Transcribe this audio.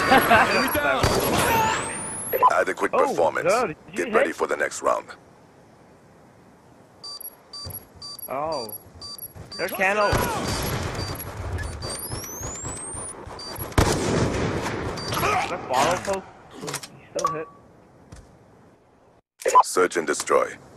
Adequate performance. No, Get ready for the next round. Oh. There's candle. That follow post. He still hit. Search and destroy.